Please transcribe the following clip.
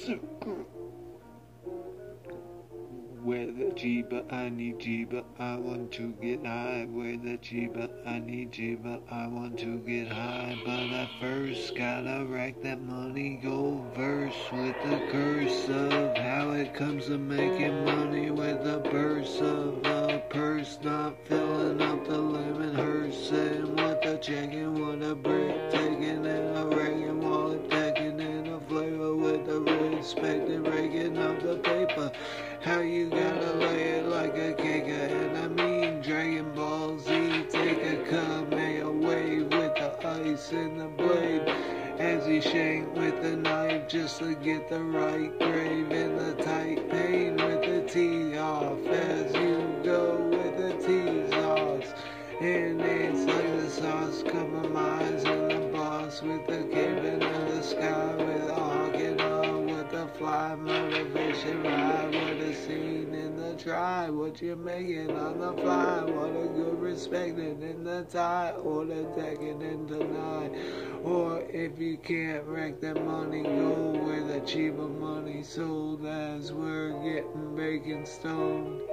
Where the cheeba, I need cheeba, I want to get high. Where the cheeba, I need cheeba, I want to get high. But I first gotta rack that money, go verse with the curse of how it comes to making money with a burst of a purse, not filling up the lemon hearse, and with a checking, with a brick taking and a ragging wallet taking and a flavor with the respect and raking up the paper. How you gotta lay it like a cake, and I mean Dragon Ball Z. Take a Kamehameha with the ice and the blade, as he shanked with the knife just to get the right grave in the tight pain with the teeth off. As you go with the teeth off, and it's like the sauce compromising the boss with the cabin in the sky with a hawking on with the fly motivation ride with a scene in the try. What you're making on the fly, what a good respected in the tie, or the taking and deny. Or if you can't rack that money, go where the cheaper money sold, as we're getting bacon stoned.